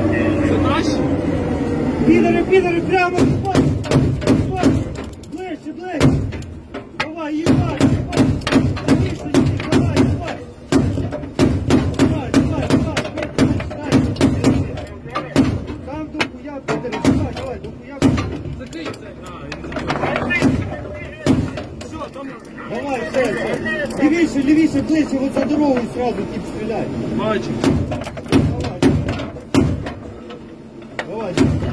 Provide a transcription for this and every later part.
Це наші? Підери, прямо! Ближче, ближче! Давай, їбать! Давай! Там до хуя, підери, давай, до хуя. Закрий це. Все, там. Давай, все. Лівіше, ближче, вот за дорогою сразу тип стріляй. Бачу. Давай.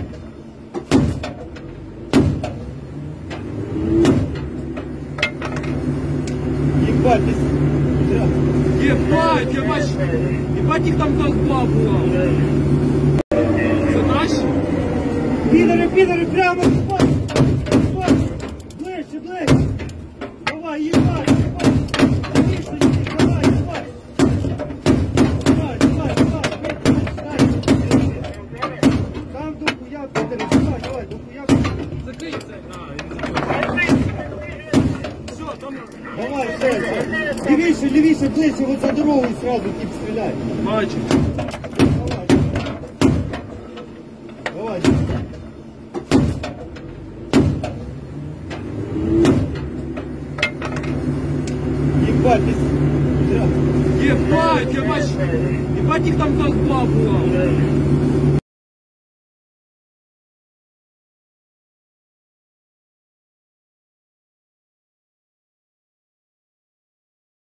Ебать, ты... Єбать, я бачу. Ебать, їх там толпа була. Це наші? Підери, прямо! Ближче! Давай, їбать! Давай! Там до хуя, підери, давай, до хуя. Закрий це. Все, там. Давай, все. Лівіше, ближче, вот за дорогою сразу тип стріляй. Бачу. Давай. Ебать, ты... Єбать, я бачу. Єбать, їх там толпа була.